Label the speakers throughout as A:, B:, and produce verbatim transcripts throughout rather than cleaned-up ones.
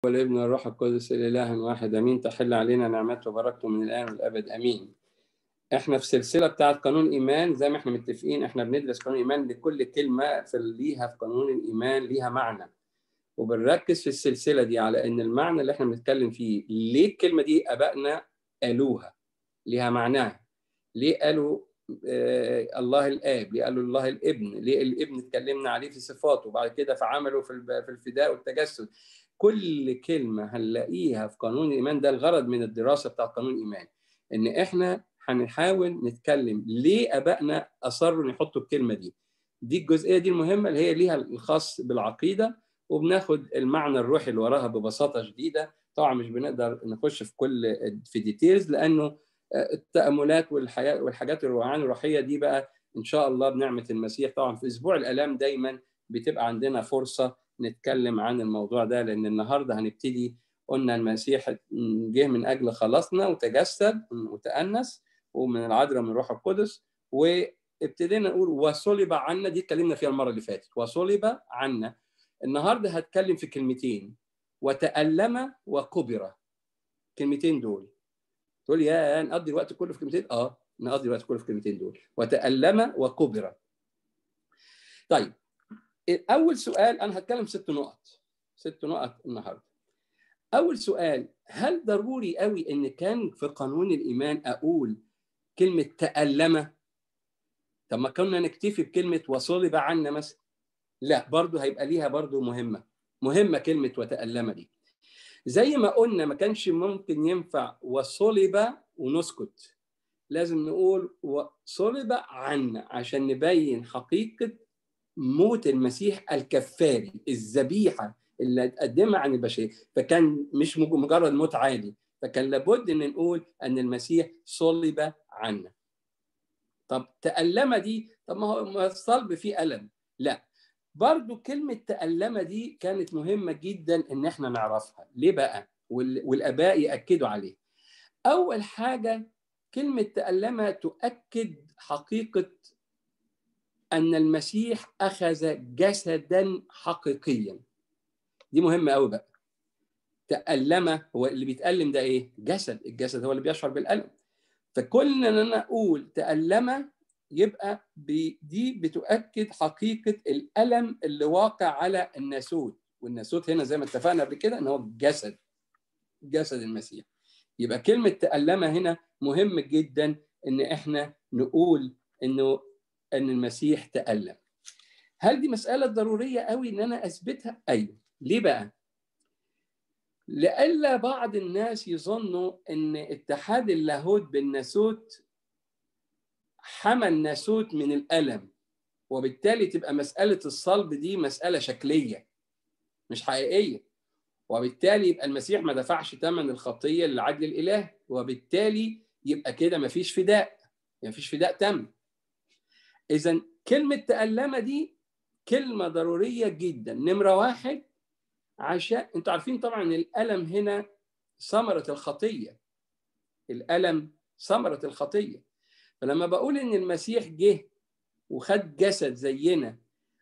A: والابن والروح القدس الإله واحد امين. تحل علينا نعمته وبركته من الان والابد امين. احنا في سلسله بتاعه قانون الايمان، زي ما احنا متفقين احنا بندرس قانون الايمان، لكل كلمه في ليها في قانون الايمان ليها معنى، وبنركز في السلسله دي على ان المعنى اللي احنا بنتكلم فيه، ليه الكلمه دي ابائنا قالوها، ليها معناها. ليه قالوا آه الله الاب، ليه قالوا الله الابن، ليه الابن اتكلمنا عليه في صفاته وبعد كده في عمله في في الفداء والتجسد. كل كلمه هنلاقيها في قانون الايمان. ده الغرض من الدراسه بتاع قانون الايمان، ان احنا هنحاول نتكلم ليه ابائنا اصروا ان يحطوا الكلمه دي. دي الجزئيه دي المهمه اللي هي ليها الخاص بالعقيده، وبناخد المعنى الروحي اللي وراها ببساطه شديده. طبعا مش بنقدر نخش في كل في ديتيلز، لانه التأملات والحياة والحاجات الروحانية الروحية دي بقى إن شاء الله بنعمة المسيح. طبعا في أسبوع الآلام دايما بتبقى عندنا فرصة نتكلم عن الموضوع ده، لأن النهاردة هنبتدي. قلنا المسيح جه من أجل خلاصنا وتجسد وتأنس ومن العذراء من الروح القدس، وابتدينا نقول وصلب عنا. دي اتكلمنا فيها المرة اللي فاتت، وصلب عنا. النهاردة هتكلم في كلمتين: وتألم وكبر. كلمتين دول تقول يا نقضي الوقت كله في كلمتين؟ اه نقضي الوقت كله في كلمتين دول: وتألم وكبر. طيب، اول سؤال، انا هتكلم ست نقط ست نقط النهارده. اول سؤال: هل ضروري قوي ان كان في قانون الايمان اقول كلمه تألم؟ طب ما كنا نكتفي بكلمه وصلب عنا مثلا؟ لا، برضو هيبقى ليها برضو مهمه مهمه كلمه وتألم دي. زي ما قلنا ما كانش ممكن ينفع وصلب ونسكت، لازم نقول وصلب عنا عشان نبين حقيقة موت المسيح الكفاري، الذبيحة اللي تقدمها عن البشرية. فكان مش مجرد موت عادي، فكان لابد ان نقول ان المسيح صلب عنا. طب تألم دي، طب ما هو الصلب فيه ألم؟ لا، برضو كلمة تألم دي كانت مهمة جدا ان احنا نعرفها. ليه بقى؟ والآباء يأكدوا عليه. أول حاجة، كلمة تألم تؤكد حقيقة أن المسيح أخذ جسدا حقيقيا. دي مهمة أوي بقى. تألم، هو اللي بيتألم ده إيه؟ جسد. الجسد هو اللي بيشعر بالألم. فكل أن أنا أقول تألم يبقى دي بتؤكد حقيقة الألم اللي واقع على الناسوت. والناسوت هنا زي ما اتفقنا قبل كده أن هو جسد جسد المسيح. يبقى كلمة تألم هنا مهم جدا ان احنا نقول انه ان المسيح تألم. هل دي مسألة ضرورية قوي ان انا اثبتها؟ ايوه. ليه بقى؟ لألا بعض الناس يظنوا ان اتحاد اللاهوت بالناسوت حمى الناسوت من الألم، وبالتالي تبقى مسألة الصلب دي مسألة شكلية مش حقيقية، وبالتالي يبقى المسيح ما دفعش ثمن الخطية للعدل الإلهي، وبالتالي يبقى كده ما فيش فداء، ما فيش فداء تم. إذن كلمة تألم دي كلمة ضرورية جدا. نمرة واحد، عشان انتوا عارفين طبعا الألم هنا ثمرة الخطية. الألم ثمرة الخطية. فلما بقول إن المسيح جه وخد جسد زينا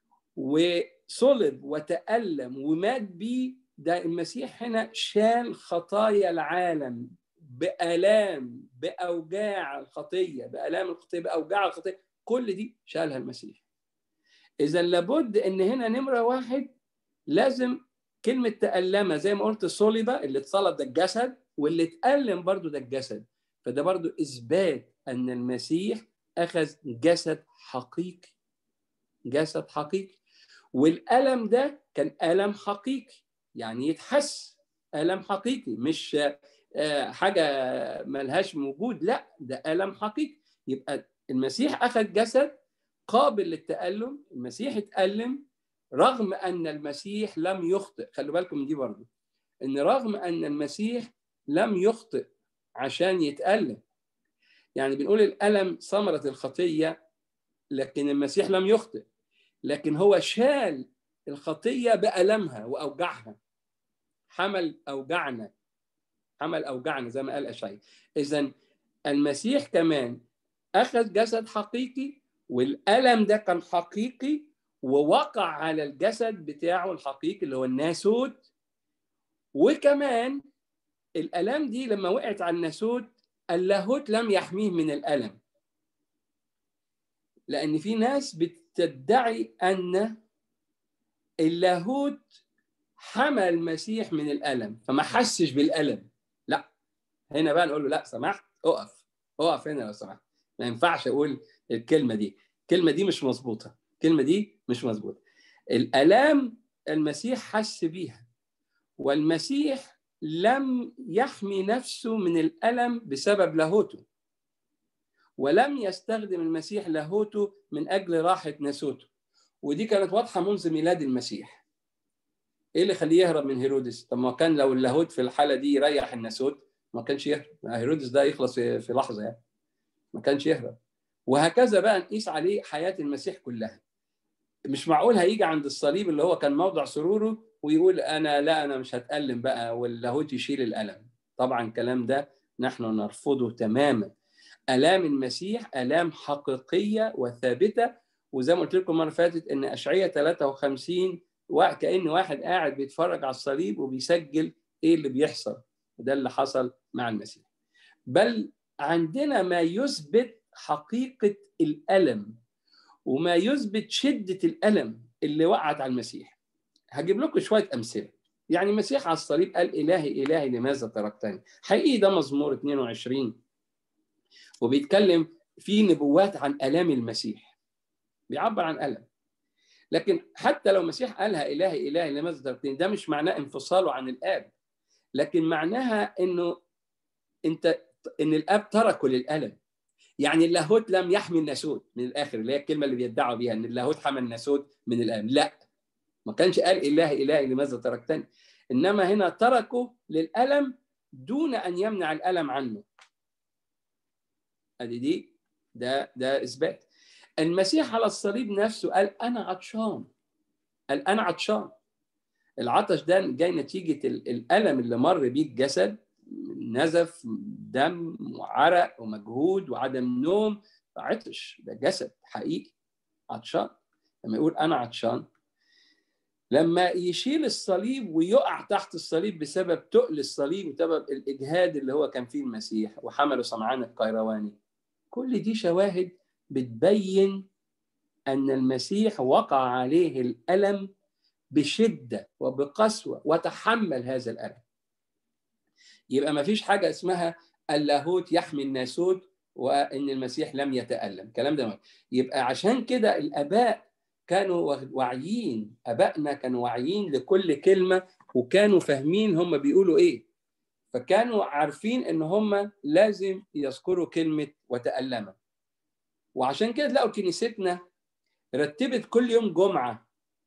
A: وصلب وتألم ومات بيه، ده المسيح هنا شال خطايا العالم بآلام، بأوجاع الخطية، بآلام الخطية، بأوجاع الخطية، كل دي شالها المسيح. إذا لابد إن هنا نمرة واحد لازم كلمة تألم، زي ما قلت صلب، اللي اتصلب ده الجسد، واللي اتألم برضو ده الجسد. فده برضو إثبات أن المسيح أخذ جسد حقيقي، جسد حقيقي. والألم ده كان ألم حقيقي، يعني يتحس، ألم حقيقي، مش حاجة ملهاش موجود، لا ده ألم حقيقي. يبقى المسيح أخذ جسد قابل للتألم. المسيح اتألم رغم أن المسيح لم يخطئ. خلوا بالكم من دي برضه، إن رغم أن المسيح لم يخطئ عشان يتألم. يعني بنقول الألم ثمرة الخطية، لكن المسيح لم يخطئ، لكن هو شال الخطية بألمها وأوجعها. حمل أوجعنا، حمل أوجعنا زي ما قال أشعياء. إذن المسيح كمان أخذ جسد حقيقي، والألم ده كان حقيقي ووقع على الجسد بتاعه الحقيقي اللي هو الناسوت، وكمان الآلام دي لما وقعت على الناسوت اللاهوت لم يحميه من الألم، لأن في ناس بتدعي أن اللاهوت حمى المسيح من الألم فما حسش بالألم. لا، هنا بقى نقول له لا سمحت، اقف اقف هنا لو سمحت، ما ينفعش أقول الكلمة دي، الكلمة دي مش مظبوطة، الكلمة دي مش مظبوطة. الآلام المسيح حس بيها، والمسيح لم يحمي نفسه من الألم بسبب لاهوته، ولم يستخدم المسيح لاهوته من أجل راحة ناسوته، ودي كانت واضحة منذ ميلاد المسيح. إيه اللي خليه يهرب من هيرودس؟ طب ما كان لو اللاهوت في الحالة دي يريح الناسوت ما كانش يهرب، هيرودس ده يخلص في لحظة يعني، ما كانش يهرب. وهكذا بقى نقيس عليه حياة المسيح كلها. مش معقول هيجي عند الصليب اللي هو كان موضع سروره ويقول أنا لا أنا مش هتألم بقى واللاهوت يشيل الألم. طبعا الكلام ده نحن نرفضه تماما. آلام المسيح آلام حقيقية وثابتة، وزي ما قلت لكم مرة فاتت إن أشعياء ثلاثة وخمسين كأن واحد قاعد بيتفرج على الصليب وبيسجل إيه اللي بيحصل، وده اللي حصل مع المسيح. بل عندنا ما يثبت حقيقة الألم وما يثبت شدة الألم اللي وقعت على المسيح. هجيب لكم شوية أمثلة. يعني المسيح على الصليب قال إلهي إلهي لماذا تركتني؟ حقيقي ده مزمور اثنين وعشرين، وبيتكلم في نبوات عن آلام المسيح، بيعبر عن ألم. لكن حتى لو المسيح قالها إلهي إلهي لماذا تركتني، ده مش معناه انفصاله عن الآب، لكن معناها إنه أنت إن الآب تركه للألم. يعني اللاهوت لم يحمي الناسوت من الآخر، اللي هي الكلمة اللي بيدعوا بيها إن اللاهوت حمى الناسوت من الألم. لا، ما كانش قال إلهي إلهي لماذا تركتني، إنما هنا تركه للألم دون أن يمنع الألم عنه. ادي دي ده ده اثبات. المسيح على الصليب نفسه قال انا عطشان، قال انا عطشان. العطش ده جاي نتيجه الالم اللي مر بيه الجسد، نزف دم وعرق ومجهود وعدم نوم، عطش، ده جسد حقيقي عطشان. لما يقول انا عطشان، لما يشيل الصليب ويقع تحت الصليب بسبب تقل الصليب وسبب الاجهاد اللي هو كان فيه المسيح وحمله سمعان القيرواني، كل دي شواهد بتبين أن المسيح وقع عليه الألم بشدة وبقسوة وتحمل هذا الألم. يبقى ما فيش حاجة اسمها اللاهوت يحمي الناسوت وأن المسيح لم يتألم، الكلام ده. يبقى عشان كده الآباء كانوا واعيين، آبائنا كانوا واعيين لكل كلمة وكانوا فاهمين هم بيقولوا إيه، فكانوا عارفين إن هم لازم يذكروا كلمة وتألم. وعشان كده تلاقوا كنيستنا رتبت كل يوم جمعة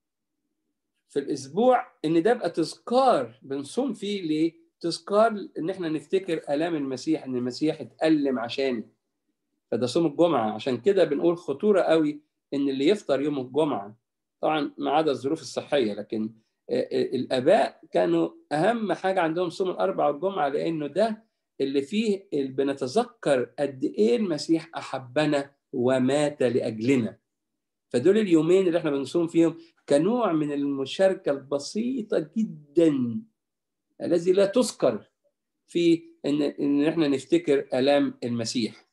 A: في الأسبوع إن ده يبقى تذكار بنصوم فيه. ليه؟ تذكار إن إحنا نفتكر آلام المسيح، إن المسيح اتألم عشاني، فده صوم الجمعة. عشان كده بنقول خطورة قوي إن اللي يفطر يوم الجمعة، طبعا ما عدا الظروف الصحية، لكن الآباء كانوا أهم حاجة عندهم صوم الأربع والجمعة، لأنه ده اللي فيه اللي بنتذكر قد إيه المسيح أحبنا ومات لأجلنا. فدول اليومين اللي احنا بنصوم فيهم كنوع من المشاركة البسيطة جدا الذي لا تذكر في ان ان احنا نفتكر آلام المسيح.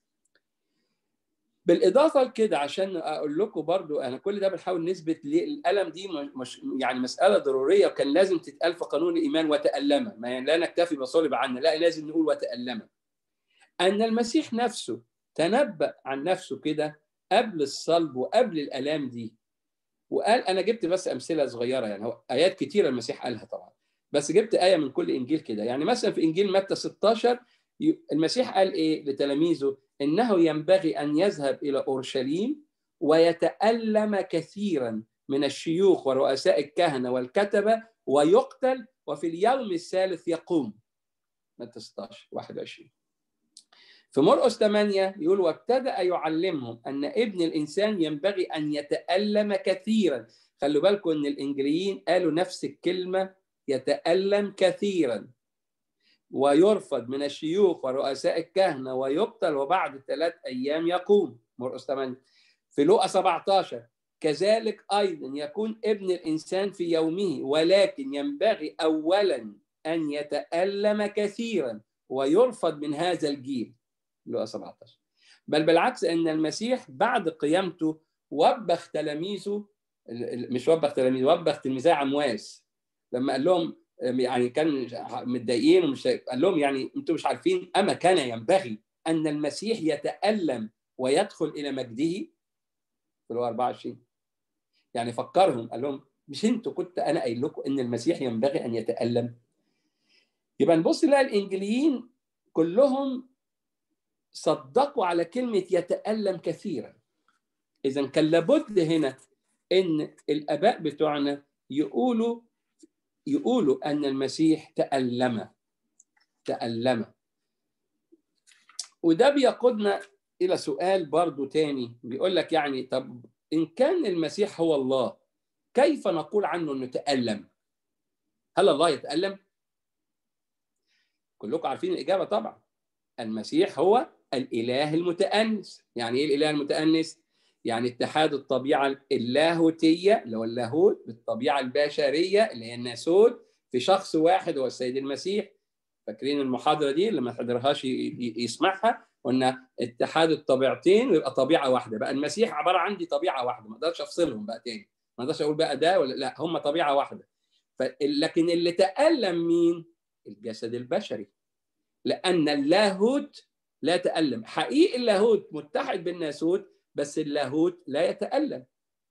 A: بالإضافة لكده، عشان أقول لكم برضو أنا كل ده بنحاول نثبت ليه الألم دي مش يعني مسألة ضرورية وكان لازم تتقال في قانون الإيمان وتألم، ما يعني لا نكتفي بصلب عنا، لا لازم نقول وتألم. أن المسيح نفسه تنبأ عن نفسه كده قبل الصلب وقبل الآلام دي، وقال أنا جبت بس أمثلة صغيرة، يعني هو آيات كتيرة المسيح قالها طبعا، بس جبت آية من كل إنجيل كده. يعني مثلا في إنجيل متى ستاشر المسيح قال إيه لتلاميذه؟ إنه ينبغي أن يذهب إلى أورشليم ويتألم كثيرا من الشيوخ ورؤساء الكهنة والكتبة ويقتل وفي اليوم الثالث يقوم. متى ستاشر واحد وعشرين. في مرقس ثمانية يقول وابتدأ يعلمهم أن ابن الإنسان ينبغي أن يتألم كثيرا. خلوا بالكم أن الإنجليين قالوا نفس الكلمة، يتألم كثيرا ويرفض من الشيوخ ورؤساء الكهنة ويقتل وبعد ثلاث أيام يقوم. مرقس ثمانية. في لوقا سبعتاشر كذلك أيضا يكون ابن الإنسان في يومه، ولكن ينبغي أولا أن يتألم كثيرا ويرفض من هذا الجيل. لوقا سبعة عشر. بل بالعكس، أن المسيح بعد قيامته وبخ تلاميذه، مش وبخ تلاميذه، وبخ تلميذي عمواس لما قال لهم، يعني كان متضايقين ومش قال لهم يعني انتم مش عارفين أما كان ينبغي أن المسيح يتألم ويدخل إلى مجده في الأربعة وعشرين. يعني فكرهم، قال لهم مش انتوا كنت أنا قايل لكم أن المسيح ينبغي أن يتألم؟ يبقى نبص نلاقي الإنجيليين كلهم صدقوا على كلمة يتألم كثيرا. إذا كان لابد هنا إن الآباء بتوعنا يقولوا يقولوا أن المسيح تألم تألم. وده بيقودنا إلى سؤال برضو تاني، بيقول لك يعني طب إن كان المسيح هو الله، كيف نقول عنه أنه تألم؟ هل الله يتألم؟ كلكم عارفين الإجابة طبعا. المسيح هو الإله المتأنس. يعني إيه الإله المتأنس؟ يعني اتحاد الطبيعة اللاهوتية اللي هو اللاهوت بالطبيعة البشرية اللي هي الناسوت في شخص واحد هو السيد المسيح. فاكرين المحاضرة دي اللي ما حضرهاش يسمعها؟ قلنا اتحاد الطبيعتين ويبقى طبيعة واحدة. بقى المسيح عبارة عن دي طبيعة واحدة، ما اقدرش افصلهم بقى تاني، ما اقدرش اقول بقى ده ولا لا، هم طبيعة واحدة. لكن اللي تألم مين؟ الجسد البشري، لأن اللاهوت لا يتألم. حقيقي اللاهوت متحد بالناسوت، بس اللاهوت لا يتألم.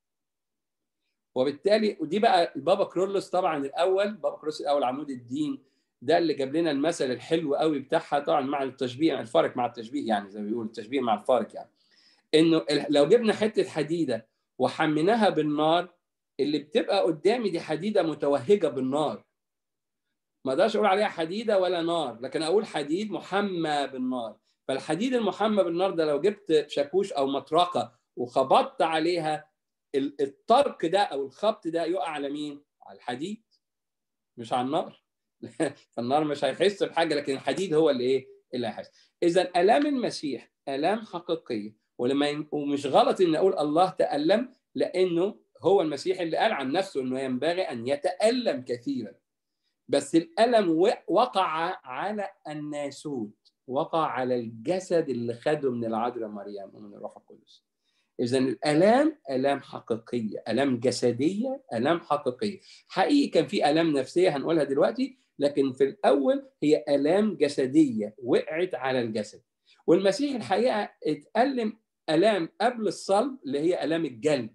A: وبالتالي ودي بقى البابا كرولوس طبعا الأول، بابا كرولوس الأول عمود الدين، ده اللي جاب لنا المثل الحلو قوي بتاعها طبعا مع التشبيه، الفارق مع التشبيه، يعني زي ما بيقولوا التشبيه مع الفارق. يعني إنه لو جبنا حتة حديدة وحميناها بالنار، اللي بتبقى قدامي دي حديدة متوهجة بالنار، ما اقدرش اقول عليها حديده ولا نار، لكن اقول حديد محمى بالنار. فالحديد المحمى بالنار ده لو جبت شاكوش او مطرقه وخبطت عليها، الطرق ده او الخبط ده يقع على مين؟ على الحديد، مش على النار. فالنار مش هيحس بحاجه، لكن الحديد هو اللي ايه؟ اللي هيحس. اذا الام المسيح الام حقيقيه، ولما ومش غلط ان اقول الله تالم، لانه هو المسيح اللي قال عن نفسه انه ينبغي ان يتالم كثيرا. بس الألم وقع على الناسوت، وقع على الجسد اللي خده من العذراء مريم ومن الروح القدس. إذن الآلام آلام حقيقية، آلام جسدية، آلام حقيقية. حقيقي كان في آلام نفسية هنقولها دلوقتي، لكن في الأول هي آلام جسدية وقعت على الجسد. والمسيح الحقيقة اتألم آلام قبل الصلب اللي هي آلام الجلد،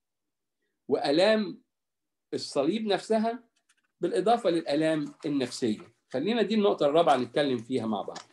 A: وآلام الصليب نفسها، بالإضافة للآلام النفسية. خلينا دي النقطة الرابعة نتكلم فيها مع بعض.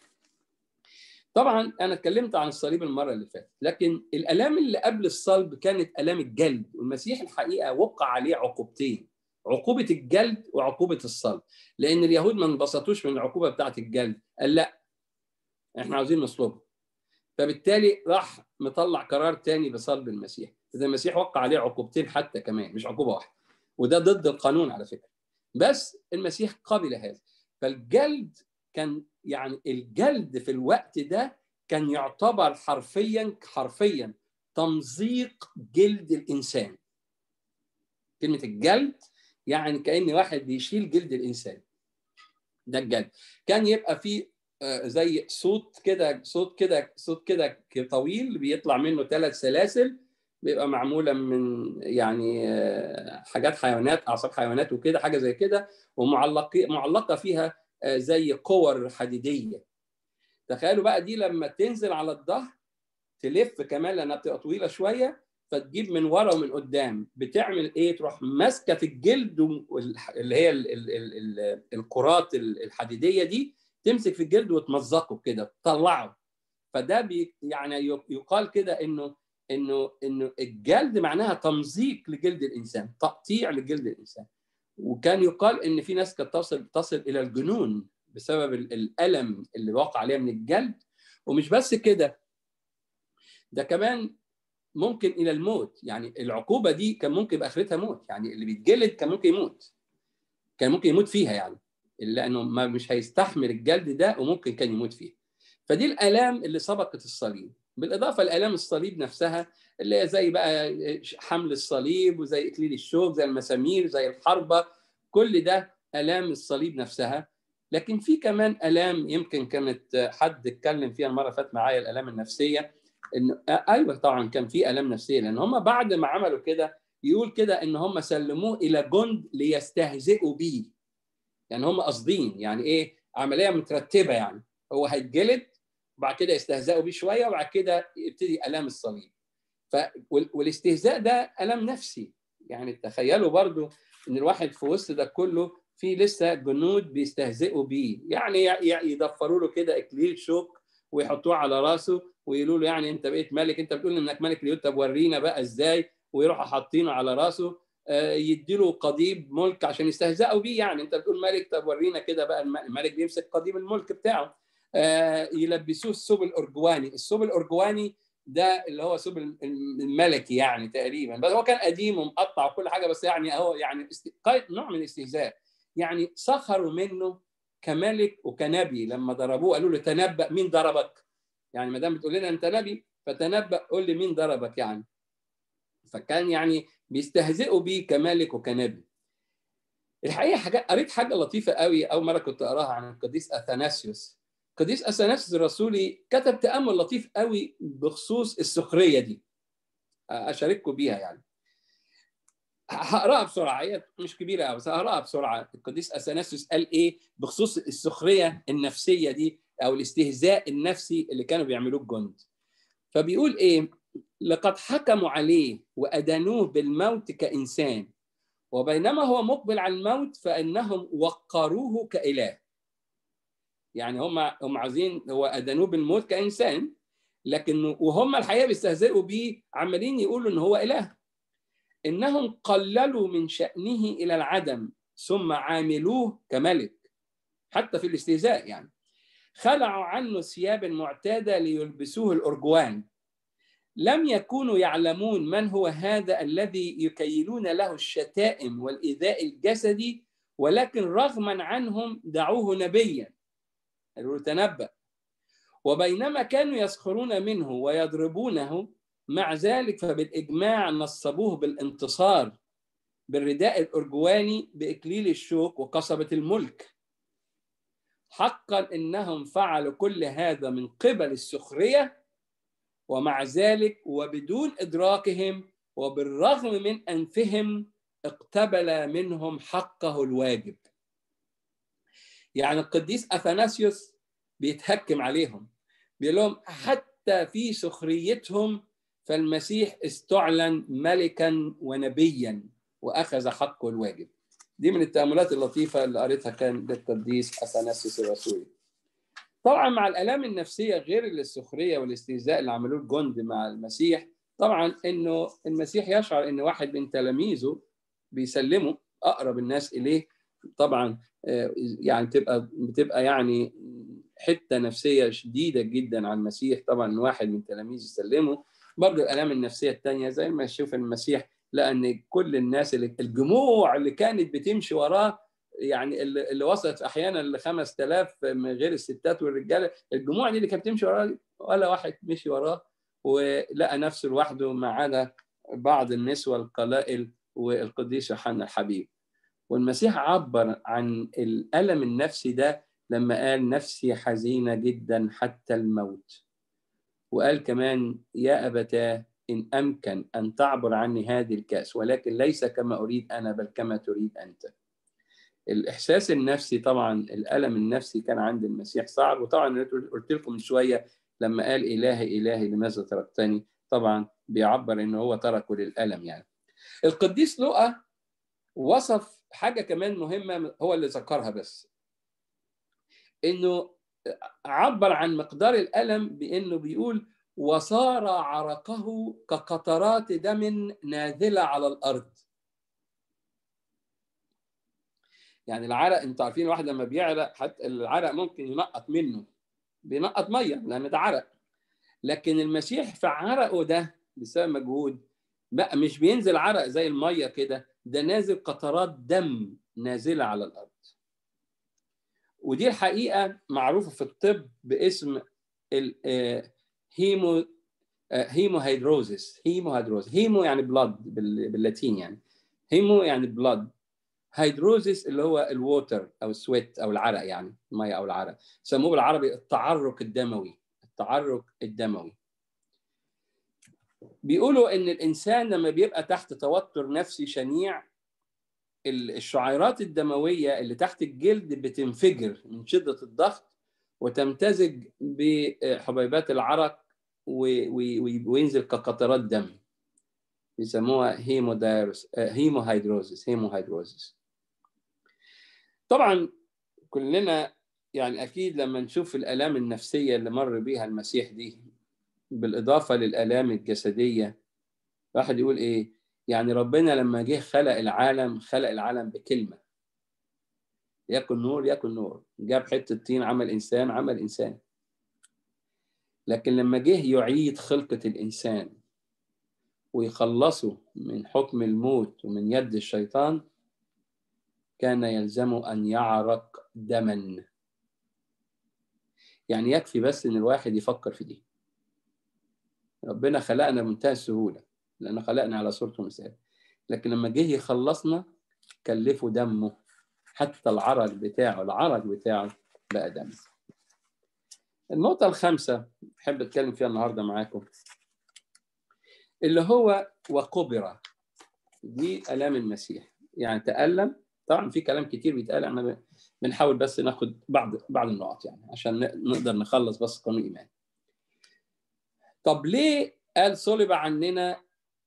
A: طبعا أنا اتكلمت عن الصليب المرة اللي فاتت، لكن الآلام اللي قبل الصلب كانت آلام الجلد، والمسيح الحقيقة وقع عليه عقوبتين، عقوبة الجلد وعقوبة الصلب. لأن اليهود ما انبسطوش من العقوبة بتاعة الجلد، قال لا احنا عاوزين نصلبه، فبالتالي راح مطلع قرار تاني بصلب المسيح. إذا المسيح وقع عليه عقوبتين حتى كمان، مش عقوبة واحدة، وده ضد القانون على فكرة، بس المسيح قبل هذا. فالجلد كان يعني الجلد في الوقت ده كان يعتبر حرفيا حرفيا تمزيق جلد الإنسان. كلمة الجلد يعني كأن واحد بيشيل جلد الإنسان، ده الجلد. كان يبقى فيه زي صوت كده صوت كده صوت كده طويل بيطلع منه ثلاث سلاسل، بيبقى معموله من يعني حاجات حيوانات، اعصاب حيوانات وكده، حاجه زي كده، ومعلقه معلقه فيها زي كور حديديه. تخيلوا بقى دي لما تنزل على الظهر تلف كمان لانها بتبقى طويله شويه، فتجيب من ورا ومن قدام، بتعمل ايه؟ تروح ماسكه في الجلد اللي هي الكرات الحديديه دي، تمسك في الجلد وتمزقه كده تطلعه. فده بي يعني يقال كده انه انه انه الجلد معناها تمزيق لجلد الانسان، تقطيع لجلد الانسان. وكان يقال ان في ناس كانت تصل تصل الى الجنون بسبب الالم اللي وقع عليها من الجلد. ومش بس كده، ده كمان ممكن الى الموت. يعني العقوبه دي كان ممكن يبقى اخرتها موت، يعني اللي بيتجلد كان ممكن يموت، كان ممكن يموت فيها يعني، لانه ما مش هيستحمل الجلد ده وممكن كان يموت فيها. فدي الالام اللي سبقت الصليب، بالاضافه لالام الصليب نفسها اللي هي زي بقى حمل الصليب وزي اكليل الشوك زي المسامير زي الحربه، كل ده الام الصليب نفسها لكن في كمان الام يمكن كانت حد اتكلم فيها المره اللي فاتت معايا، الالام النفسيه. ان ايوه طبعا كان في الام نفسيه، لان هم بعد ما عملوا كده يقول كده ان هم سلموه الى جند ليستهزئوا بيه. يعني هم قاصدين، يعني ايه، عمليه مترتبه، يعني هو هيتجلد وبعد كده يستهزئوا بيه شويه وبعد كده يبتدي الام الصليب. ف والاستهزاء ده الم نفسي. يعني تخيلوا برضو ان الواحد في وسط ده كله في لسه جنود بيستهزئوا بيه، يعني يضفروا له كده اكليل شوك ويحطوه على راسه ويقولوا له يعني انت بقيت ملك، انت بتقول انك ملك اليهود، طب ورينا بقى ازاي، ويروحوا حاطينه على راسه، يديله قضيب ملك عشان يستهزئوا بيه. يعني انت بتقول ملك، طب ورينا كده بقى. الملك بيمسك قضيب الملك بتاعه. يلبسوه الثوب الارجواني. الثوب الارجواني ده اللي هو ثوب الملكي يعني تقريبا، بس هو كان قديم ومقطع وكل حاجه، بس يعني هو يعني نوع من الاستهزاء. يعني سخروا منه كملك وكنبي. لما ضربوه قالوا له تنبأ، مين ضربك؟ يعني ما دام بتقول لنا انت نبي فتنبأ، قول لي مين ضربك يعني. فكان يعني بيستهزئوا بيه كملك وكنبي. الحقيقه حاجه، قريت حاجه لطيفه قوي اول مره كنت اقراها عن القديس اثناسيوس. القديس اثناسيوس الرسولي كتب تامل لطيف قوي بخصوص السخريه دي، اشارككم بيها. يعني هقراها بسرعه، هي مش كبيره قوي بس هقراها بسرعه. القديس اثناسيوس قال ايه بخصوص السخريه النفسيه دي او الاستهزاء النفسي اللي كانوا بيعملوه الجند. فبيقول ايه: لقد حكموا عليه وادانوه بالموت كانسان، وبينما هو مقبل على الموت فانهم وقروه كاله. يعني هم هم عايزين، هو ادانوه بالموت كانسان، لكن وهم الحقيقه بيستهزئوا بيه، عمالين يقولوا ان هو اله. انهم قللوا من شأنه الى العدم ثم عاملوه كملك. حتى في الاستهزاء يعني خلعوا عنه ثياب معتاده ليلبسوه الارجوان. لم يكونوا يعلمون من هو هذا الذي يكيلون له الشتائم والإيذاء الجسدي، ولكن رغما عنهم دعوه نبيا، قالوا له تنبأ. وبينما كانوا يسخرون منه ويضربونه، مع ذلك فبالإجماع نصبوه بالانتصار بالرداء الأرجواني بإكليل الشوك وقصبة الملك. حقا إنهم فعلوا كل هذا من قبل السخرية، ومع ذلك وبدون إدراكهم وبالرغم من أنفهم اقتبل منهم حقه الواجب. يعني القديس أثناسيوس بيتهكم عليهم، بيقول لهم حتى في سخريتهم فالمسيح استعلن ملكا ونبيا وأخذ حقه الواجب. دي من التأملات اللطيفة اللي قريتها كان للقديس أثناسيوس الرسولي. طبعا مع الآلام النفسية غير السخرية والاستهزاء اللي عملوه الجند مع المسيح، طبعا انه المسيح يشعر ان واحد من تلاميذه بيسلمه اقرب الناس اليه. طبعا يعني بتبقى بتبقى يعني حته نفسيه شديده جدا على المسيح، طبعا واحد من تلاميذه يسلمه. برضه الالام النفسيه الثانيه زي ما نشوف المسيح لقى ان كل الناس اللي الجموع اللي كانت بتمشي وراه، يعني اللي وصلت احيانا ل خمسة آلاف من غير الستات والرجاله، الجموع دي اللي كانت بتمشي وراه ولا واحد مشي وراه، ولقى نفسه لوحده ما عدا بعض النسوة القلائل والقديس يوحنا الحبيب. والمسيح عبر عن الألم النفسي ده لما قال نفسي حزينة جدا حتى الموت. وقال كمان يا أبتاه إن أمكن أن تعبر عني هذه الكأس، ولكن ليس كما أريد أنا بل كما تريد أنت. الإحساس النفسي طبعا، الألم النفسي كان عند المسيح صعب. وطبعا قلت لكم من شوية لما قال إلهي إلهي لماذا تركتني، طبعا بيعبر إن هو تركه للألم. يعني القديس لوقا وصف حاجة كمان مهمة هو اللي ذكرها، بس إنه عبر عن مقدار الألم بإنه بيقول وصار عرقه كقطرات دم نازلة على الأرض. يعني العرق انتوا عارفين الواحد لما بيعرق حتى العرق ممكن ينقط منه، بينقط ميه لان ده عرق. لكن المسيح في عرقه ده بسبب مجهود بقى مش بينزل عرق زي الميه كده، ده نازل قطرات دم نازله على الارض. ودي الحقيقه معروفه في الطب باسم الهيمو هيموهيدروزيس. هيموهيدروزيس، هيمو يعني بلاد باللاتين، يعني هيمو يعني بلاد، هيدروزيس اللي هو الووتر او السويت او العرق، يعني الميه او العرق، سموه بالعربي التعرق الدموي. التعرق الدموي بيقولوا ان الانسان لما بيبقى تحت توتر نفسي شنيع، الشعيرات الدمويه اللي تحت الجلد بتنفجر من شده الضغط وتمتزج بحبيبات العرق وينزل كقطرات دم، بيسموها هيمودايروس هيموهيدروزيس هيموهيدروزيس. طبعا كلنا يعني اكيد لما نشوف الالام النفسيه اللي مر بيها المسيح دي بالاضافه للالام الجسديه، واحد يقول ايه يعني ربنا لما جه خلق العالم خلق العالم بكلمه، يكن نور يكن نور، جاب حته طين عمل انسان عمل انسان. لكن لما جه يعيد خلقه الانسان ويخلصه من حكم الموت ومن يد الشيطان، كان يلزمه أن يعرق دما. يعني يكفي بس إن الواحد يفكر في دي. ربنا خلقنا بمنتهى السهولة لأنه خلقنا على صورته ومثاله، لكن لما جه يخلصنا كلفه دمه، حتى العرق بتاعه العرق بتاعه بقى دم. النقطة الخامسة بحب أتكلم فيها النهاردة معاكم اللي هو وقبر. دي آلام المسيح، يعني تألم. طبعا في كلام كتير بيتقال، احنا بنحاول بس ناخد بعض بعض النقط يعني عشان نقدر نخلص بس قانون الايمان. طب ليه قال صلب عننا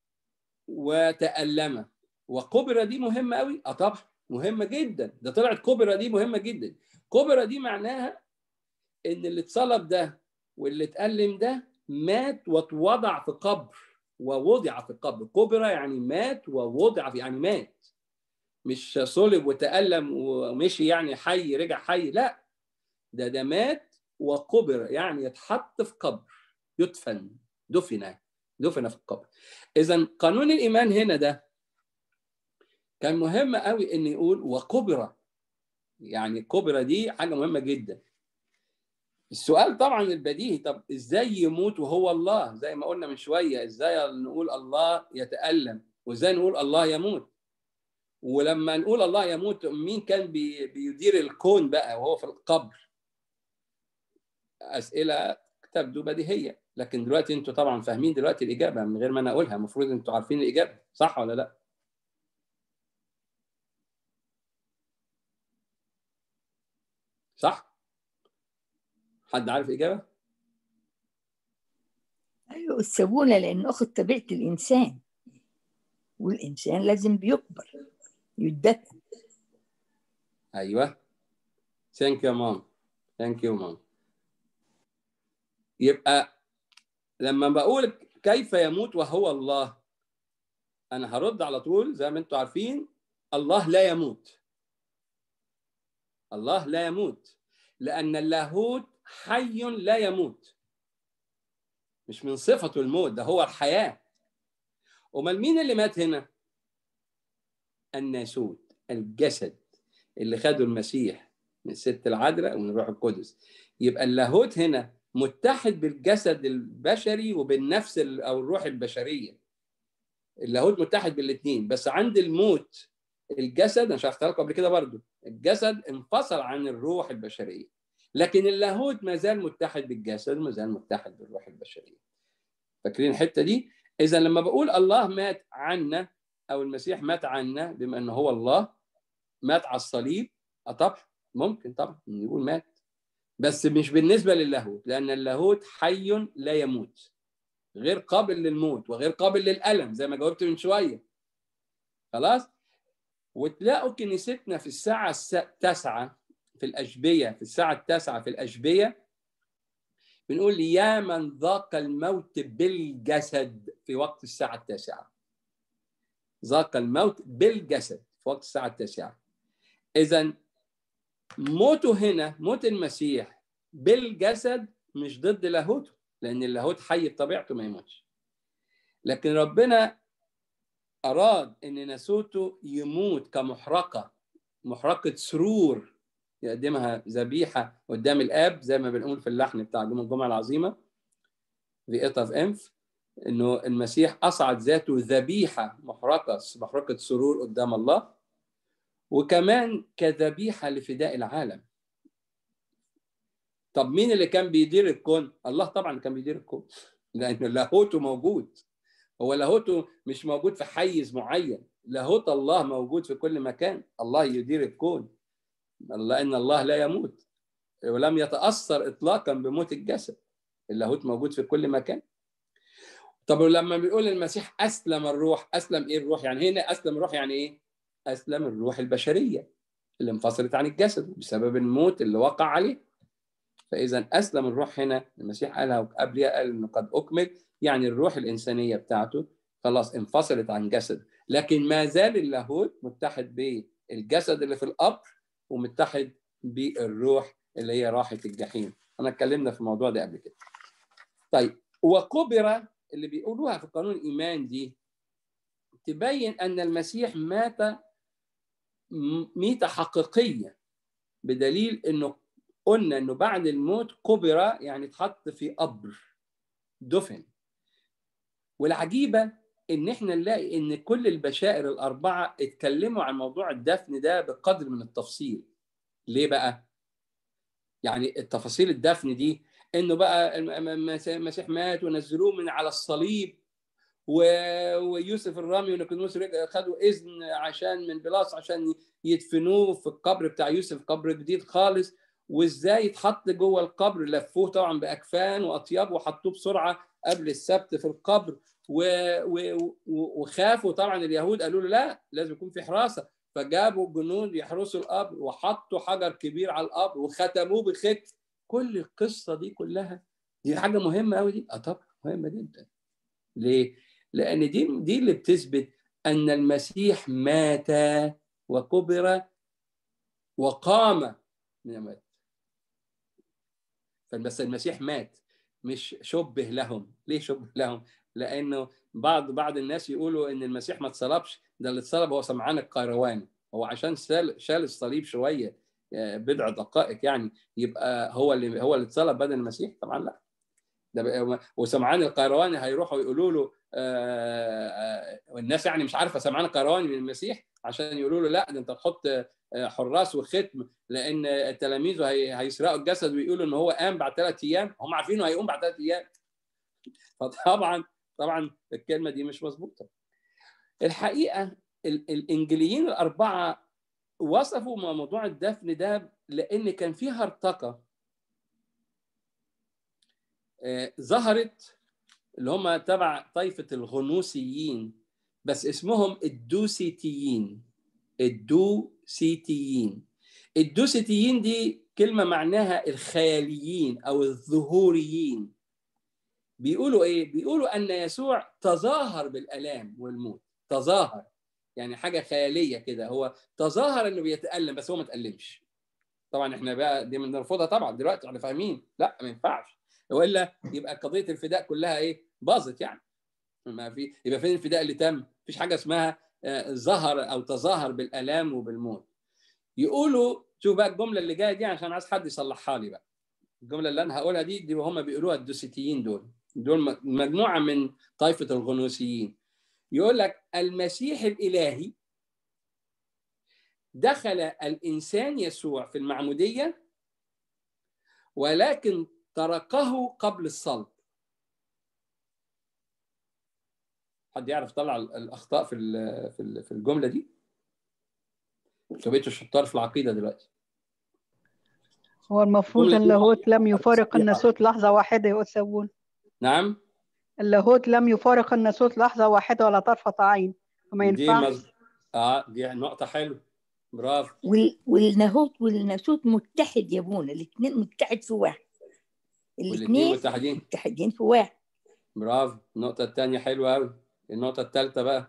A: وتألم؟ وقبر دي مهمه قوي. اه طبعا مهمه جدا، ده طلعت قبر دي مهمه جدا. قبر دي معناها ان اللي اتصلب ده واللي اتألم ده مات واتوضع في قبر، ووضع في قبر. قبر يعني مات ووضع في، يعني مات، مش صلب وتألم ومشي يعني حي رجع حي، لا، ده ده مات وقبر، يعني يتحط في قبر، يدفن، دفن دفن في القبر. إذن قانون الإيمان هنا ده كان مهم قوي إن يقول وقبر، يعني قبر دي حاجة مهمة جدا. السؤال طبعا البديهي، طب إزاي يموت وهو الله؟ زي ما قلنا من شوية، إزاي نقول الله يتألم وإزاي نقول الله يموت؟ ولما نقول الله يموت، مين كان بيدير الكون بقى وهو في القبر؟ أسئلة تبدو بديهية، لكن دلوقتي انتوا طبعا فاهمين دلوقتي الإجابة من غير ما أنا أقولها. المفروض انتوا عارفين الإجابة، صح ولا لا؟ صح؟ حد عارف الإجابة؟
B: أيوة السبونة، لأن أخذ طبيعة الإنسان، والإنسان لازم بيكبر يدفن.
A: أيوه، ثانك يو مام، ثانك يو مام. يبقى لما بقول كيف يموت وهو الله، أنا هرد على طول زي ما انتوا عارفين، الله لا يموت. الله لا يموت لأن اللاهوت حي لا يموت، مش من صفته الموت، ده هو الحياة. أمال مين اللي مات هنا؟ الناسوت، الجسد اللي خده المسيح من الست العذراء ومن الروح القدس. يبقى اللاهوت هنا متحد بالجسد البشري وبالنفس أو الروح البشرية. اللاهوت متحد بالاثنين، بس عند الموت الجسد، أنا شرحتها لكم قبل كده برضو، الجسد انفصل عن الروح البشرية، لكن اللاهوت ما زال متحد بالجسد وما زال متحد بالروح البشرية. فاكرين الحتة دي؟ إذا لما بقول الله مات عنا أو المسيح مات عنا، بما أنه هو الله مات على الصليب، طبعا ممكن طبعا نقول مات، بس مش بالنسبة للاهوت، لأن اللاهوت حي لا يموت، غير قابل للموت وغير قابل للألم زي ما جاوبت من شوية. خلاص؟ وتلاقوا كنيستنا في الساعة التاسعة في الأشبية، في الساعة التاسعة في الأشبية بنقول يا من ذاق الموت بالجسد في وقت الساعة التاسعة. ذاق الموت بالجسد في وقت الساعة التاسعة. إذن موته هنا، موت المسيح بالجسد مش ضد لاهوته، لأن اللاهوت حي بطبيعته ما يموتش، لكن ربنا أراد أن ناسوته يموت كمحرقة، محرقة سرور يقدمها ذبيحة قدام الآب، زي ما بنقول في اللحن بتاع يوم الجمعة العظيمة في إطاف إنف، إنه المسيح أصعد ذاته ذبيحة محرقة محرقة سرور قدام الله. وكمان كذبيحة لفداء العالم. طب مين اللي كان بيدير الكون؟ الله طبعا كان بيدير الكون، لأن لاهوته موجود. هو لاهوته مش موجود في حيز معين، لاهوت الله موجود في كل مكان. الله يدير الكون، لأن الله لا يموت ولم يتأثر إطلاقا بموت الجسد. اللاهوت موجود في كل مكان. طب لما بيقول المسيح أسلم الروح، أسلم إيه الروح؟ يعني هنا أسلم الروح يعني إيه؟ أسلم الروح البشرية اللي انفصلت عن الجسد بسبب الموت اللي وقع عليه. فإذا أسلم الروح هنا، المسيح قالها قبلها، قال إنه قد أكمل، يعني الروح الإنسانية بتاعته خلاص انفصلت عن جسد، لكن ما زال اللاهوت متحد بالجسد اللي في القبر ومتحد بالروح اللي هي راحة الجحيم. أنا اتكلمنا في الموضوع ده قبل كده. طيب، وكبر اللي بيقولوها في قانون الإيمان دي تبين أن المسيح مات ميتة حقيقية، بدليل أنه قلنا أنه بعد الموت كبر، يعني اتحط في قبر، دفن. والعجيبة ان احنا نلاقي ان كل البشائر الاربعه اتكلموا عن موضوع الدفن ده بقدر من التفصيل. ليه بقى؟ يعني التفاصيل الدفن دي انه بقى المسيح مات ونزلوه من على الصليب، ويوسف الرامي ونيقوديموس خدوا اذن عشان من بيلاطس عشان يدفنوه في القبر بتاع يوسف، قبر جديد خالص. وازاي يتحط جوه القبر، لفوه طبعا باكفان واطياب وحطوه بسرعه قبل السبت في القبر، وخافوا طبعا اليهود، قالوا له لا لازم يكون في حراسه، فجابوا جنود يحرسوا القبر وحطوا حجر كبير على القبر وختموه بختم. كل القصه دي كلها دي حاجه مهمه قوي دي. اه طبعا مهمه جدا. ليه؟ لان دي دي اللي بتثبت ان المسيح مات وكبر وقام من الموت. فبس المسيح مات، مش شبه لهم. ليه شبه لهم؟ لانه بعض بعض الناس يقولوا ان المسيح ما اتصلبش، ده اللي اتصلب هو سمعان القيرواني. هو عشان شال شال الصليب شويه بضع دقائق يعني يبقى هو اللي هو اللي اتصلب بدل المسيح؟ طبعا لا. ده وسمعان القيرواني هيروحوا يقولوا له والناس يعني مش عارفه سمعان القيرواني من المسيح، عشان يقولوا له لا ده انت تحط حراس وختم لان تلاميذه هيسرقوا الجسد ويقولوا ان هو قام بعد ثلاث ايام. هم عارفين انه هيقوم بعد ثلاث ايام. فطبعا طبعا الكلمه دي مش مظبوطه. الحقيقه الانجيليين الاربعه وصفوا موضوع الدفن ده لان كان فيه هرطقه ظهرت، اللي هم تبع طائفه الغنوسيين، بس اسمهم الدوسيتيين. الدوسيتيين الدوسيتيين دي كلمة معناها الخياليين أو الظهوريين. بيقولوا إيه؟ بيقولوا أن يسوع تظاهر بالآلام والموت. تظاهر يعني حاجة خيالية كده، هو تظاهر أنه بيتألم بس هو ما تألمش. طبعا إحنا بقى دي بنرفضها طبعا دلوقتي، إحنا فاهمين لا ما ينفعش، وإلا يبقى قضية الفداء كلها إيه؟ باظت يعني. ما في، يبقى فين الفداء اللي تم؟ مفيش حاجة اسمها ظهر أو تظاهر بالآلام وبالموت. يقولوا شوف بقى الجمله اللي جايه دي عشان عايز حد يصلحها لي بقى. الجمله اللي انا هقولها دي دي هم بيقولوها الدوسيتيين، دول دول مجموعه من طائفه الغنوسيين. يقول لك المسيح الالهي دخل الانسان يسوع في المعموديه ولكن تركه قبل الصلب. حد يعرف يطلع الاخطاء في في الجمله دي؟ انتوا بقيتوا شطار في العقيده دلوقتي.
C: هو المفروض اللاهوت لم يفارق الناسوت لحظة واحدة يا أستاذ.
A: نعم،
C: اللاهوت لم يفارق الناسوت لحظة واحدة ولا طرفة عين، فما ينفعش.
A: دي مز... اه دي نقطة حلوة، برافو.
B: وال... واللاهوت والناسوت متحد يا ابونا، الاثنين متحد في واحد.
A: والاثنين متحدين
B: متحدين في واحد.
A: برافو. النقطة الثانية حلوة قوي. النقطة الثالثة بقى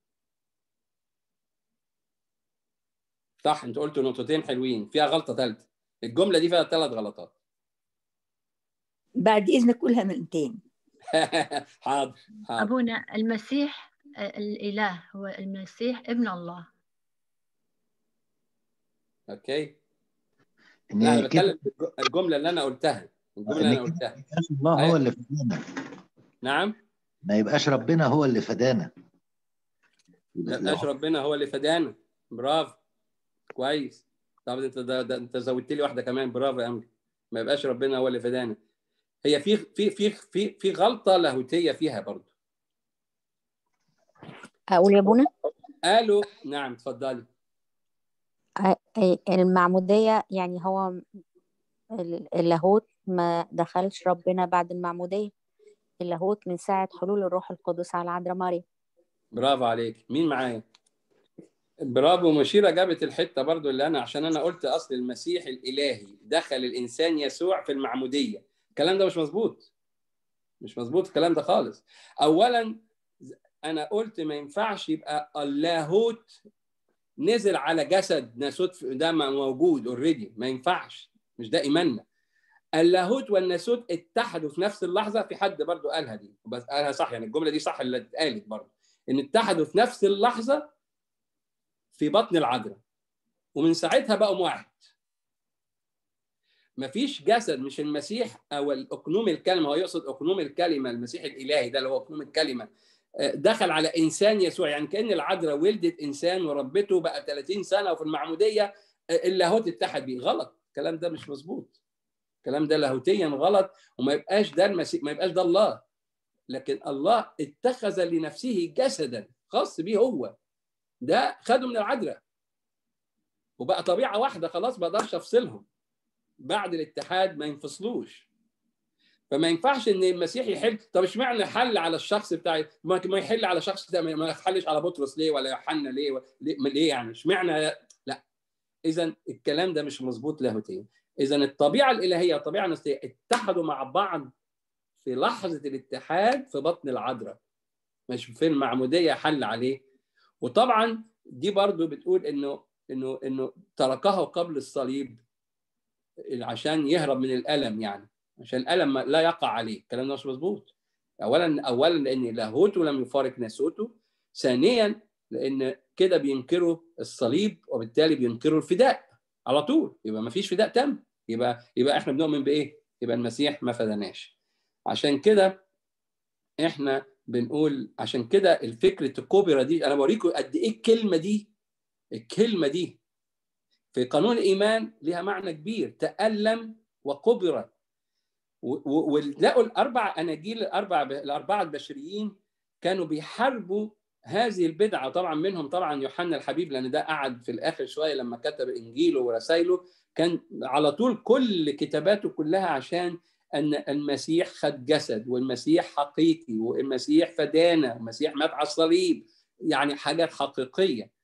A: صح، انت قلت نقطتين حلوين، فيها غلطة ثالثة. الجملة دي فيها ثلاث غلطات.
B: بعد إذنك قولها من تاني.
A: حاضر حاضر.
D: أبونا المسيح الإله هو المسيح ابن الله.
A: اوكي، لا انا بتكلم الجملة اللي انا قلتها. الجملة اللي انا قلتها
E: الله هو اللي فدانا.
A: نعم،
E: ما يبقاش ربنا هو اللي فدانا.
A: ما يبقاش ربنا هو اللي فدانا. برافو كويس. طب انت ده ده انت زودت لي واحده كمان، برافو يا امجد. ما يبقاش ربنا هو اللي فدانا. هي في في في في في غلطه لاهوتيه فيها برضه.
F: اقول يا ابونا؟
A: قالوا نعم اتفضلي.
F: المعمودية يعني هو اللاهوت ما دخلش ربنا بعد المعمودية، اللاهوت من ساعة حلول الروح القدس على العذراء مريم.
A: برافو عليك. مين معايا؟ برافو. مشيرة جابت الحتة برضو اللي أنا، عشان أنا قلت أصل المسيح الإلهي دخل الإنسان يسوع في المعمودية. الكلام ده مش مظبوط، مش مظبوط الكلام ده خالص. أولا أنا قلت ما ينفعش يبقى اللاهوت نزل على جسد ناسوت، ده موجود اوريدي، ما ينفعش، مش ده إيماننا. اللاهوت والناسوت اتحدوا في نفس اللحظة. في حد برضو قالها دي، بس قالها صح، يعني الجملة دي صح اللي اتقالت برضو، إن اتحدوا في نفس اللحظة في بطن العذراء، ومن ساعتها بقوا واحد. مفيش جسد مش المسيح او الاقنوم الكلمه، هو يقصد اقنوم الكلمه المسيح الالهي ده اللي هو اقنوم الكلمه، دخل على انسان يسوع. يعني كأن العذراء ولدت انسان وربته بقى ثلاثين سنه، وفي المعموديه اللاهوت اتحد بيه. غلط، الكلام ده مش مظبوط، الكلام ده لاهوتيا غلط، وما يبقاش ده المسيح، ما يبقاش ده الله. لكن الله اتخذ لنفسه جسدا خاص بيه هو، ده خده من العذراء وبقى طبيعه واحده خلاص، ما اقدرش افصلهم بعد الاتحاد، ما ينفصلوش. فما ينفعش ان المسيح يحل. طب اشمعنى حل على الشخص بتاعي، ما يحل على شخص ده، ما يحلش على بطرس ليه ولا يوحنا ليه؟ ليه يعني اشمعنى؟ لا. اذا الكلام ده مش مظبوط لاهوتيا. اذا الطبيعه الالهيه والطبيعه الناسوتيه اتحدوا مع بعض في لحظه الاتحاد في بطن العذراء، مش في المعموديه حل عليه. وطبعا دي برضو بتقول انه انه انه تركه قبل الصليب عشان يهرب من الالم، يعني عشان الالم لا يقع عليه. الكلام ده مش مظبوط. اولا اولا لان لاهوته لم يفارق ناسوته، ثانيا لان كده بينكروا الصليب وبالتالي بينكروا الفداء على طول، يبقى ما فيش فداء تم، يبقى يبقى احنا بنؤمن بايه؟ يبقى المسيح ما فداناش. عشان كده احنا بنقول، عشان كده الفكره الكوبرا دي انا بوريكم قد ايه الكلمه دي الكلمه دي في قانون الايمان لها معنى كبير. تألم وكبر. ولقوا الاربع اناجيل، الاربع الاربعه البشريين كانوا بيحاربوا هذه البدعه. طبعا منهم طبعا يوحنا الحبيب، لان ده قعد في الاخر شويه لما كتب انجيله ورسائله، كان على طول كل كتاباته كلها عشان ان المسيح خد جسد، والمسيح حقيقي، والمسيح فدانا، والمسيح مات على الصليب، يعني حاجات حقيقيه.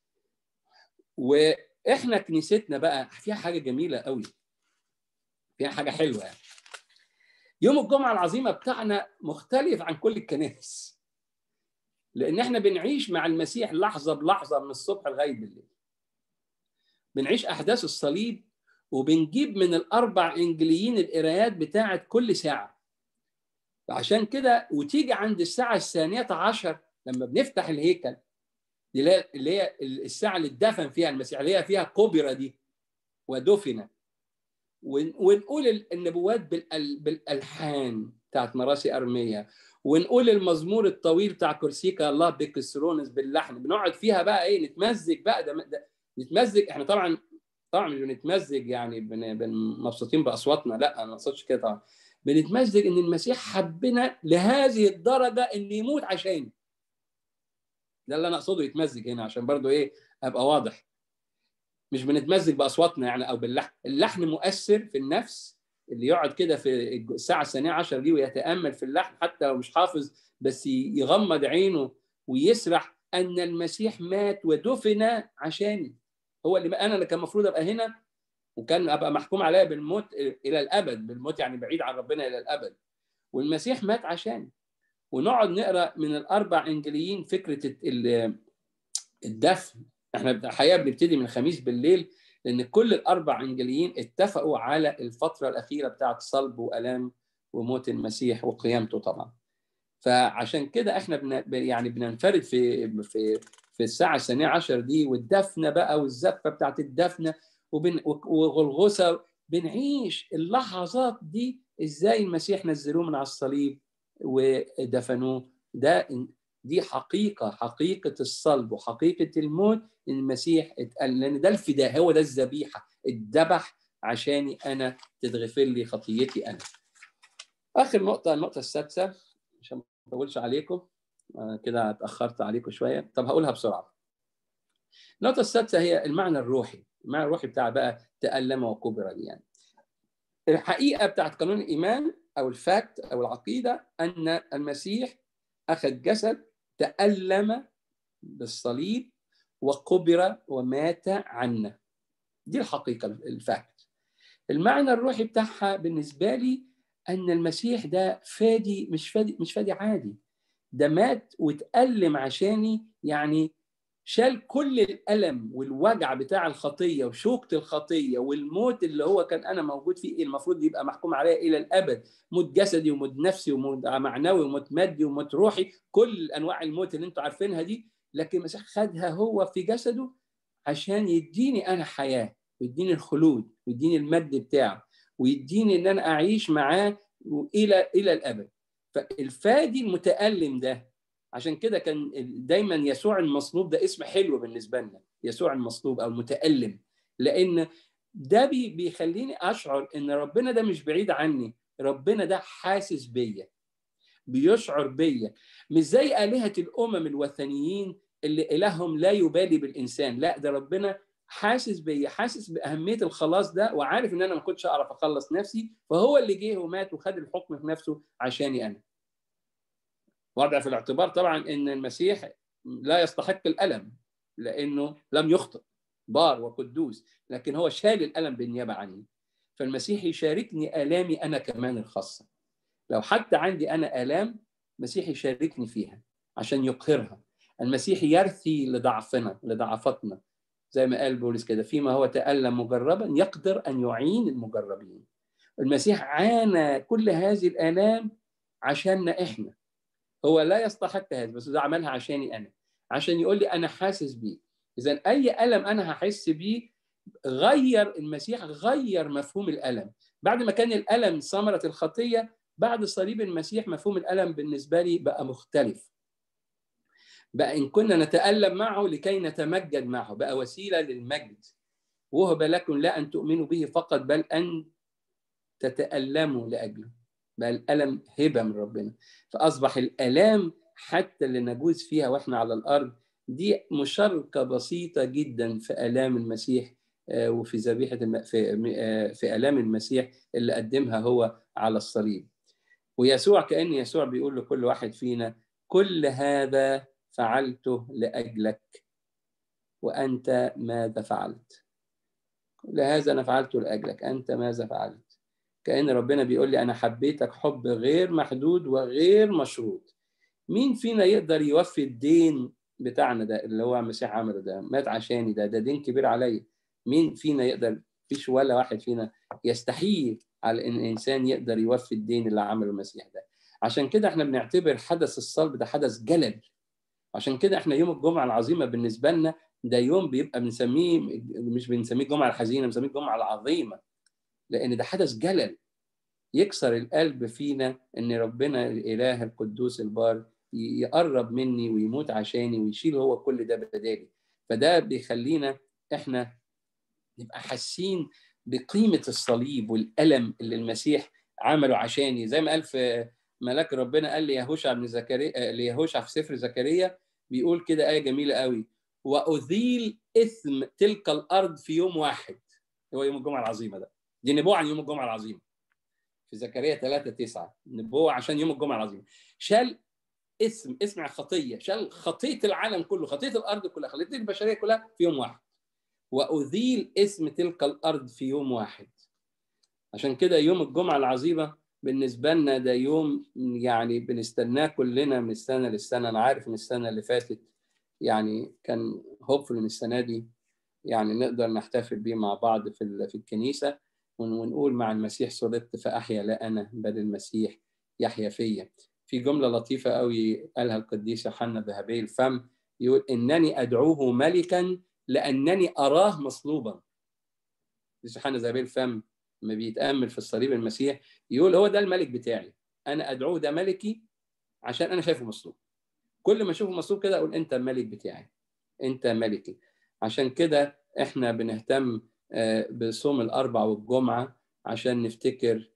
A: واحنا كنيستنا بقى فيها حاجه جميله قوي، فيها حاجه حلوه. يعني يوم الجمعه العظيمه بتاعنا مختلف عن كل الكنائس، لان احنا بنعيش مع المسيح لحظه بلحظه من الصبح لغايه بالليل. بنعيش احداث الصليب، وبنجيب من الاربع انجيليين القرايات بتاعه كل ساعه. عشان كده وتيجي عند الساعه الثانيه عشر لما بنفتح الهيكل، اللي هي الساعه اللي اتدفن فيها المسيح، اللي هي فيها كبرى دي ودفن، ونقول النبوات بالالحان بتاعت مراسي ارميه، ونقول المزمور الطويل بتاع كرسيكا الله بكسرونس باللحن. بنقعد فيها بقى ايه، نتمزج بقى ده, ده نتمزج. احنا طبعا طبعا مش بنتمزج يعني بن مبسوطين باصواتنا، لا انا ما اقصدش كده طبعا. بنتمزج ان المسيح حبنا لهذه الدرجه ان يموت عشان. ده اللي انا اقصده يتمزج هنا، عشان برضو ايه ابقى واضح. مش بنتمزج باصواتنا يعني او باللحن. اللحن مؤثر في النفس، اللي يقعد كده في الساعه الثانيه عشر دي ويتامل في اللحن حتى لو مش حافظ، بس يغمض عينه ويسرح ان المسيح مات ودفن عشاني. هو اللي انا اللي كان المفروض ابقى هنا، وكان ابقى محكوم عليا بالموت الى الابد، بالموت يعني بعيد عن ربنا الى الابد، والمسيح مات عشاني. ونقعد نقرا من الاربع انجيليين فكره الدفن. احنا الحقيقه بنبتدي من الخميس بالليل، لان كل الاربع انجيليين اتفقوا على الفتره الاخيره بتاعه صلب والام وموت المسيح وقيامته طبعا. فعشان كده احنا بن يعني بننفرد في في في الساعه الثانيه عشر دي، والدفنه بقى والزفه بتاعه الدفنه وبن وغلغوسه. بنعيش اللحظات دي ازاي المسيح نزلوه من على الصليب ودفنوه. ده دي حقيقة، حقيقة الصلب وحقيقة الموت، إن المسيح اتقال، لأن ده الفداء، هو ده الذبيحة، اتذبح عشاني أنا، تتغفر لي خطيتي أنا. آخر نقطة، النقطة السادسة، عشان ما أطولش عليكم كده، اتأخرت عليكم شوية، طب هقولها بسرعة. النقطة السادسة هي المعنى الروحي، المعنى الروحي بتاع بقى تألم وكبر دي. يعني الحقيقة بتاعت قانون الإيمان أو الفاكت أو العقيدة أن المسيح أخذ جسد، تألم بالصليب وكبر ومات عنا. دي الحقيقة الفاكت. المعنى الروحي بتاعها بالنسبة لي أن المسيح ده فادي، مش فادي مش فادي عادي، ده مات وتألم عشاني، يعني شال كل الألم والوجع بتاع الخطية وشوكة الخطية والموت اللي هو كان أنا موجود فيه، المفروض يبقى محكوم عليا إلى الأبد، موت جسدي وموت نفسي وموت معنوي وموت مادي وموت روحي، كل أنواع الموت اللي أنتوا عارفينها دي، لكن المسيح خدها هو في جسده عشان يديني أنا حياة، ويديني الخلود، ويديني المجد بتاعه، ويديني إن أنا أعيش معاه إلى إلى الأبد. فالفادي المتألم ده، عشان كده كان دايما يسوع المصلوب ده اسم حلو بالنسبة لنا، يسوع المصلوب أو المتألم، لأن ده بيخليني أشعر إن ربنا ده مش بعيد عني، ربنا ده حاسس بيا، بيشعر بيا، مش زي آلهة الأمم الوثنيين اللي إلههم لا يبالي بالإنسان، لا ده ربنا حاسس بيا، حاسس بأهمية الخلاص ده، وعارف إن أنا ما كنتش أعرف أخلص نفسي، فهو اللي جه ومات وخد الحكم في نفسه عشاني أنا. وضع في الاعتبار طبعا ان المسيح لا يستحق الالم لانه لم يخطئ، بار وقدوس، لكن هو شال الالم بالنيابه عني. فالمسيح يشاركني الامي انا كمان الخاصه، لو حتى عندي انا الام، المسيح يشاركني فيها عشان يقهرها. المسيح يرثي لضعفنا لضعفتنا، زي ما قال بولس كده، فيما هو تألم مجربا يقدر ان يعين المجربين. المسيح عانى كل هذه الالام عشاننا احنا، هو لا يستحق هذا، بس ده عملها عشاني أنا، عشان يقول لي أنا حاسس بيه. إذن أي ألم أنا هحس بيه، غير المسيح، غير مفهوم الألم. بعد ما كان الألم ثمرة الخطية، بعد صليب المسيح مفهوم الألم بالنسبة لي بقى مختلف، بقى إن كنا نتألم معه لكي نتمجد معه، بقى وسيلة للمجد. وهب لكم لا أن تؤمنوا به فقط، بل أن تتألموا لأجله، بقى الألم هبة من ربنا. فأصبح الألام حتى اللي نجوز فيها وإحنا على الأرض دي مشاركة بسيطة جدا في آلام المسيح، وفي ذبيحة في في آلام المسيح اللي قدمها هو على الصليب. ويسوع كأن يسوع بيقول لكل واحد فينا: كل هذا فعلته لأجلك، وأنت ماذا فعلت؟ كل هذا أنا فعلته لأجلك، أنت ماذا فعلت؟ كأن ربنا بيقول لي أنا حبيتك حب غير محدود وغير مشروط. مين فينا يقدر يوفي الدين بتاعنا ده اللي هو المسيح عمله؟ ده مات عشاني، ده ده دين كبير عليا. مين فينا يقدر؟ فيش ولا واحد فينا يستحيل على ان الانسان يقدر يوفي الدين اللي عمله المسيح ده. عشان كده احنا بنعتبر حدث الصلب ده حدث جلل. عشان كده احنا يوم الجمعة العظيمة بالنسبة لنا ده يوم بيبقى بنسميه، مش بنسميه الجمعة الحزينة، بنسميه الجمعة العظيمة، لأن ده حدث جلل يكسر القلب فينا إن ربنا الإله القدوس البار يقرب مني ويموت عشاني ويشيل هو كل ده بدالي. فده بيخلينا إحنا نبقى حاسين بقيمة الصليب والألم اللي المسيح عمله عشاني، زي ما قال في ملاك ربنا، قال ليهوشع بن زكريا، ليهوشع في سفر زكريا، بيقول كده آية جميلة قوي: وأذيل إثم تلك الأرض في يوم واحد. هو يوم الجمعة العظيمة ده، دي نبوة عن يوم الجمعة العظيمة في زكريا ثلاثة تسعة، نبوة عشان يوم الجمعة العظيمة. شال اسم اسم خطية، شال خطية العالم كله، خطية الأرض كلها، خطية البشرية كلها في يوم واحد، وأذيل اسم تلك الأرض في يوم واحد. عشان كده يوم الجمعة العظيمة بالنسبة لنا ده يوم يعني بنستناه كلنا من السنة للسنة. أنا عارف من السنة اللي فاتت يعني كان هوبفل من السنة دي يعني نقدر نحتفل بيه مع بعض في في الكنيسة ونقول مع المسيح صلبت فأحيا لا أنا بل المسيح يحيا فيا. في جملة لطيفة قوي قالها القديس يوحنا ذهبي الفم، يقول: إنني أدعوه ملكا لأنني أراه مصلوبا. يوحنا ذهبي الفم لما بيتأمل في الصليب المسيح يقول هو ده الملك بتاعي، أنا أدعوه ده ملكي عشان أنا شايفه مصلوب. كل ما اشوف مصلوب كده اقول انت الملك بتاعي، انت ملكي. عشان كده احنا بنهتم بصوم الاربع والجمعه عشان نفتكر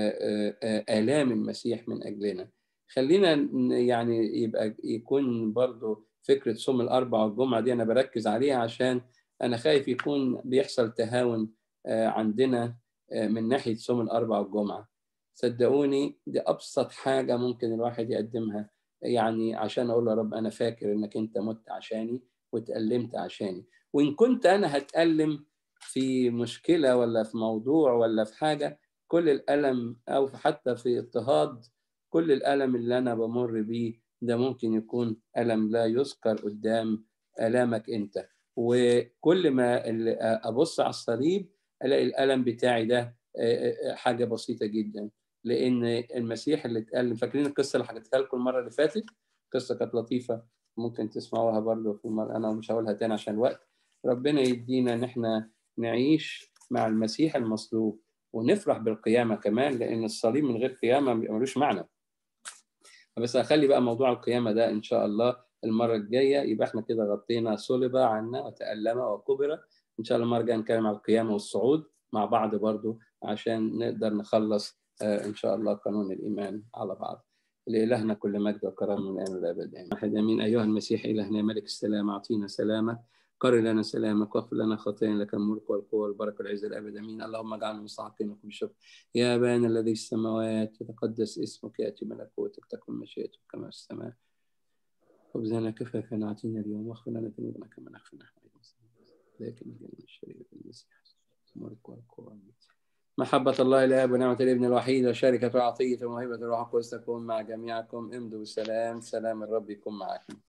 A: آلام المسيح من اجلنا. خلينا يعني يبقى يكون برضو فكره صوم الاربع والجمعه دي انا بركز عليها، عشان انا خايف يكون بيحصل تهاون عندنا من ناحيه صوم الاربع والجمعه. صدقوني دي ابسط حاجه ممكن الواحد يقدمها، يعني عشان اقول يا رب انا فاكر انك انت مت عشاني وتألمت عشاني، وان كنت انا هتألم في مشكله ولا في موضوع ولا في حاجه، كل الالم او حتى في اضطهاد، كل الالم اللي انا بمر بيه ده ممكن يكون الم لا يذكر قدام الامك انت. وكل ما ابص على الصليب الاقي الالم بتاعي ده حاجه بسيطه جدا، لان المسيح اللي اتألم، فاكرين القصه اللي حكيتها لكم المره اللي فاتت؟ قصه كانت لطيفه ممكن تسمعوها برضه في المرة. انا مش هقولها تاني عشان الوقت. ربنا يدينا ان احنا نعيش مع المسيح المصلوب ونفرح بالقيامه كمان، لان الصليب من غير قيامه ملوش معنى. بس هخلي بقى موضوع القيامه ده ان شاء الله المره الجايه، يبقى احنا كده غطينا صلب عنا وتألم وكبر. ان شاء الله المره الجايه نتكلم عن القيامه والصعود مع بعض برضه، عشان نقدر نخلص ان شاء الله قانون الايمان على بعض. لإلهنا كل مجد وكرم من الآن والأبد آمين. أحد آمين. أيها المسيح إلهنا ملك السلام، أعطينا سلامك، قرر لنا سلامك، واغفر لنا خطايانا، لك الملك والقوة والبركة والعزة الأبد آمين. اللهم اجعلنا مستحقين لكم بالشكر. يا أبانا الذي في السماوات، يتقدس اسمك، يأتي ملكوتك، تكن مشيئتك كما في السماء. خبزنا كفافنا أعطينا اليوم، واغفر لنا ذنوبنا كما نغفر نحن أيضا، لكن من الشريعة المسيح الملك والقوة. محبة الله الآب ونعمة الابن الوحيد وشركة وعطية وموهبة الروح القدس تكون مع جميعكم. امضوا بالسلام، سلام الرب يكون معكم.